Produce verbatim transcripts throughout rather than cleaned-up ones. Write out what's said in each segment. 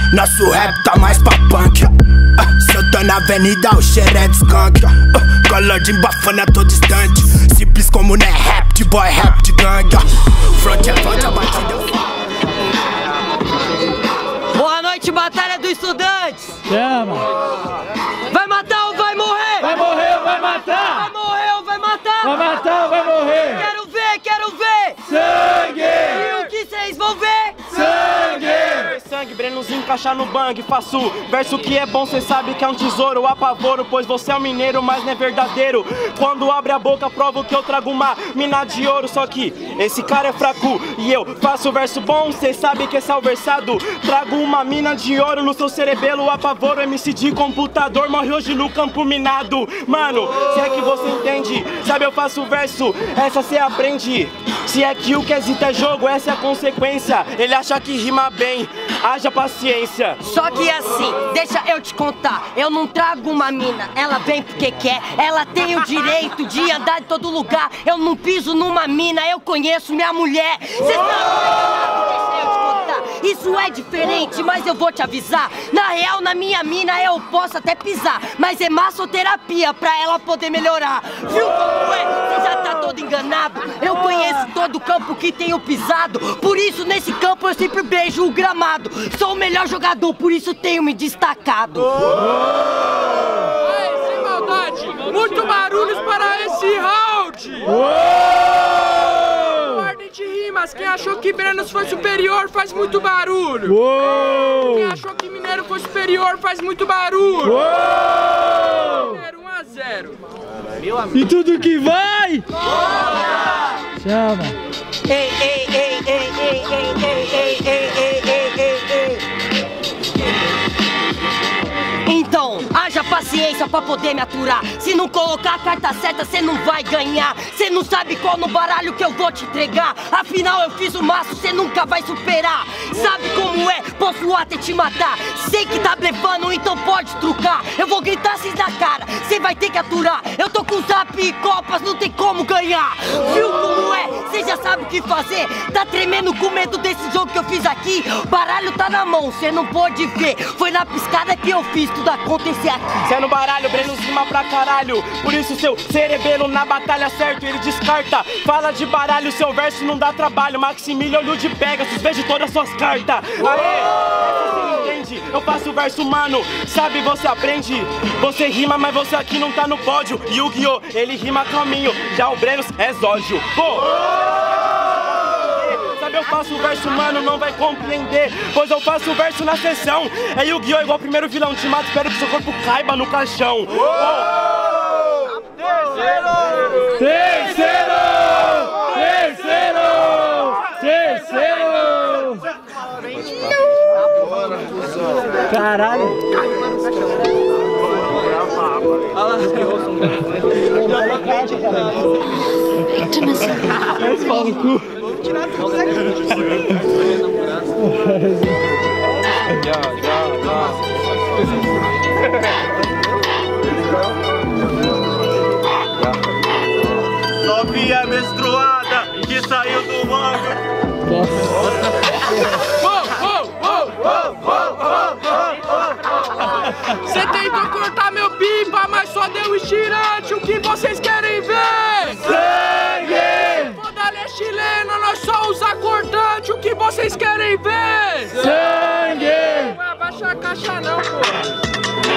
Nosso rap tá mais pra punk. uh, Se eu tô na avenida, o cheiro é de skunk. uh, Color de bafana tô distante. Simples como não é rap de boy, rap de gangue. uh, Front é forte, a batida eu falo. Boa noite, Batalha dos Estudantes. Chama. Vai matar ou vai morrer? Vai morrer ou vai matar? Vai morrer ou vai matar? Vai matar ou vai morrer? Quero ver, quero ver. Sangue! E o que vocês vão ver? Sangue! Sangue, Brenozinho encaixar no bang, faço verso que é bom, cê sabe que é um tesouro, apavoro, pois você é um mineiro, mas não é verdadeiro. Quando abre a boca, provo que eu trago uma mina de ouro, só que esse cara é fraco e eu faço verso bom, cê sabe que esse é o versado. Trago uma mina de ouro no seu cerebelo, apavoro, M C de computador, morre hoje no campo minado. Mano, se é que você entende, sabe eu faço verso, essa cê aprende. Se é que o quesito é jogo, essa é a consequência. Ele acha que rima bem, haja paciência. Só que assim, deixa eu te contar, eu não trago uma mina, ela vem porque quer, ela tem o direito de andar em todo lugar. Eu não piso numa mina, eu conheço minha mulher. Cê tá ligado? Deixa eu te contar, isso é diferente, mas eu vou te avisar. Na real, na minha mina eu posso até pisar, mas é massoterapia pra ela poder melhorar. Viu como é? Você já tá todo enganado. Eu conheço todo o campo que tenho pisado, por isso nesse campo eu sempre beijo o gramado. Sou o melhor jogador, por isso tenho me destacado. Ai, sem maldade, muito barulhos para esse round. Ordem de rimas, quem achou que Brenos foi superior faz muito barulho. Quem achou que Mineiro foi superior faz muito barulho. Mineiro um a zero. E tudo que vai! Chama! Ei, ei, ei, ei, ei, ei, ei, ei, ei, ei, ei, ei, ei. Então, haja paciência pra poder me aturar. Se não colocar a carta certa, cê não vai ganhar. Cê não sabe qual no baralho que eu vou te entregar. Afinal, eu fiz o maço, cê nunca vai superar. Sabe como é? Posso até te matar. Sei que tá blefando, então pode trucar. Eu vou gritar assim na cara, cê vai ter que aturar. Eu tô com zap e copas, não tem como ganhar. Viu como é? Cê já sabe o que fazer. Tá tremendo com medo desse jogo que eu fiz aqui. Baralho tá na mão, cê não pode ver. Foi na piscada que eu fiz tudo acontecer aqui. Cê é no baralho, Breno rima pra caralho. Por isso seu cerebelo na batalha certo ele descarta. Fala de baralho, seu verso não dá trabalho. Maximiliano olho de Pegasus, vejo todas as suas cartas. Aê, você entende? Eu faço verso, mano, sabe, você aprende. Você rima, mas você aqui não tá no pódio. Yu-Gi-Oh! Ele rima calminho, já o Breno é zódio. Pô! Eu faço o verso, mano, não vai compreender, pois eu faço o verso na sessão. É Yu-Gi-Oh! Igual o primeiro vilão, te mato, espero que seu corpo caiba no caixão. Oh. Terceiro! Terceiro! Terceiro! Terceiro! Caralho! Mas fala no cu. Novinha menstruada que saiu do manga. Você tentou cortar meu pipa, mas só deu estirante. O que vocês querem ver? Sangue! Podalha é chilena, nós só usa cortante. O que vocês querem ver? Sangue! Não vai abaixar a caixa não, pô.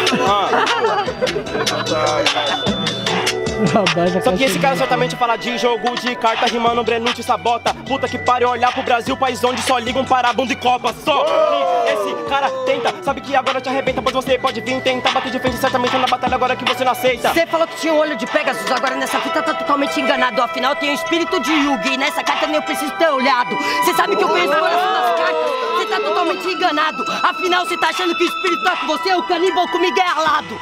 Só que esse cara certamente fala de jogo de carta, rimando Breno te sabota. Puta que pariu, olhar pro Brasil, país onde só ligam para bunda e copa. Só que esse cara tenta, sabe que agora te arrebenta, pois você pode vir tentar bater de frente certamente na batalha agora que você não aceita. Você falou que tinha um olho de Pegasus, agora nessa fita tá totalmente enganado. Afinal, tem o espírito de Yugi, e nessa carta nem eu preciso ter olhado. Você sabe que eu conheço o coração das cartas, você tá totalmente enganado. Afinal, você tá achando que o espírito tá com você, o canibal comigo é alado.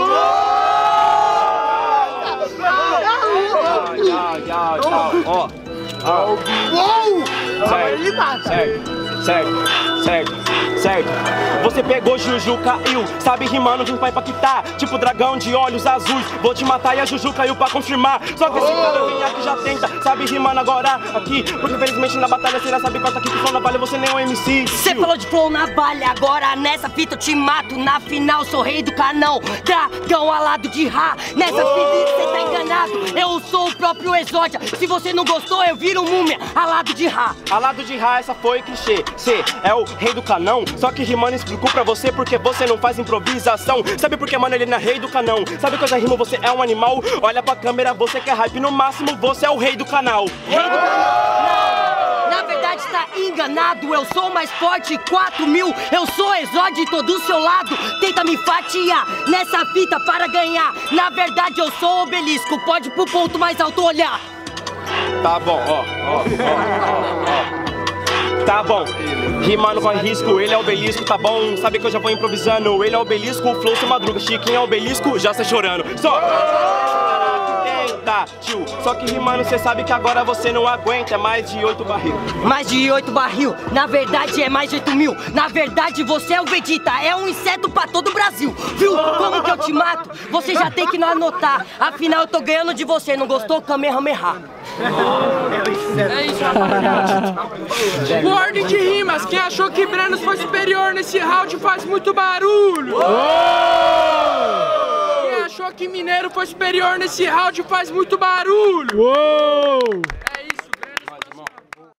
Ó, ó, certo, certo, certo, certo. Você pegou Juju, caiu, sabe rimando, vim pra impactar. Tipo dragão de olhos azuis, vou te matar e a Juju caiu pra confirmar. Só que esse cara vem aqui já tenta, sabe rimando agora aqui. Porque infelizmente na batalha você já sabe corta aqui que flow na valha, você nem é um M C. Cê falou de flow na valha, agora nessa fita eu te mato. Na final sou rei do canão, dragão alado de Ra. Nessa fita cê tá enganado, eu sou o próprio Exódia. Se você não gostou, eu viro múmia, alado de Ra. Alado de Ra, essa foi clichê. Cê é o rei do canão, só que rimando explico pra você porque você não faz improvisação. Sabe por que, mano, ele não é rei do canão? Sabe que eu já rimo, você é um animal. Olha pra câmera, você quer hype, no máximo você é o rei do canal. Rei do canal? Não, na verdade tá enganado. Eu sou mais forte, quatro mil. Eu sou Exódio e tô do seu lado. Tenta me fatiar nessa fita para ganhar. Na verdade eu sou Obelisco, pode pro ponto mais alto olhar. Tá bom, ó, ó, ó, ó. Tá bom, rimando com risco, ele é obelisco, tá bom? Sabe que eu já vou improvisando, ele é obelisco, o flow se madruga, Chiquinho é obelisco, já sai chorando. Só tenta, tio, só que rimando cê sabe que agora você não aguenta, é mais de oito barril. Mais de oito barril, na verdade é mais de oito mil. Na verdade você é o Vegeta, é um inseto pra todo o Brasil. Viu como que eu te mato? Você já tem que não anotar, afinal eu tô ganhando de você, não gostou? Kamehameha. É isso, rapaziada. O ordem de rimas, quem achou que Brenos foi superior nesse round faz muito barulho. Quem achou que Mineiro foi superior nesse round faz muito barulho.